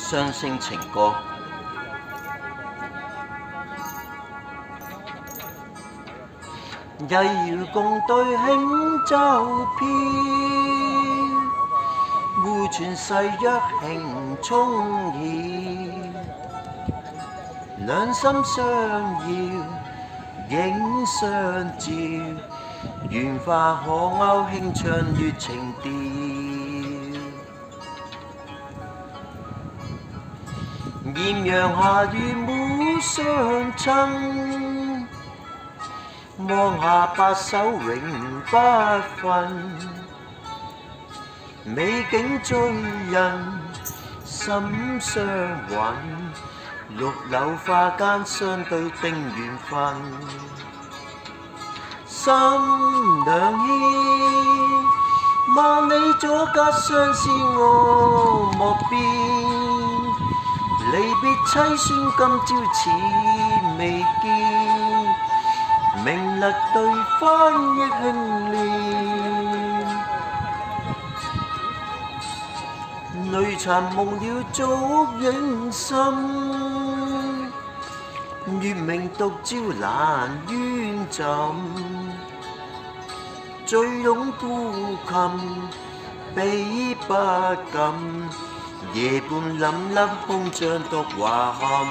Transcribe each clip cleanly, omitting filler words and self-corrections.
雙星情歌。曳搖共對輕舟飄，互傳誓約輕衝擾，兩心相邀影相照，緣化可勾輕唱月情調。豔陽下與母相親，望下白首永不分。美景醉人心相韻，綠柳花間相對定緣分。心兩牽，萬里阻隔相思我莫變。離別凄酸，今朝似未見，明勒對翻憶輕戀。淚殘夢了燭影深，月明獨照蘭淵枕。醉擁孤琴，悲不禁，夜半凜粒空像獨華含。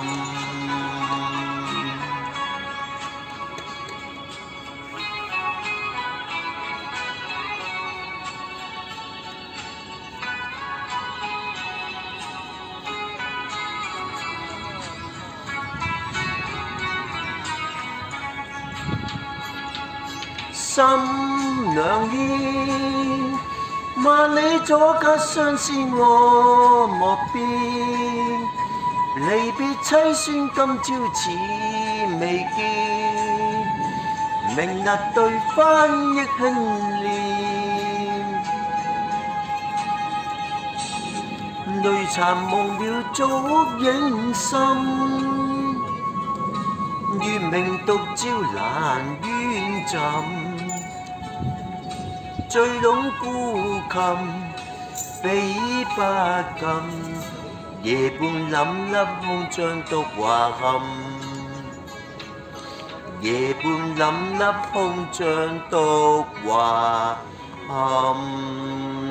心兩牽，萬里阻隔相思我莫變。離別凄酸，今朝似未見，明勒對翻憶輕戀。淚殘夢了燭影深，月明獨照蘭淵枕。醉攏孤琴，悲不禁，夜半凜粒空像獨華含。夜半凜粒空像獨華含。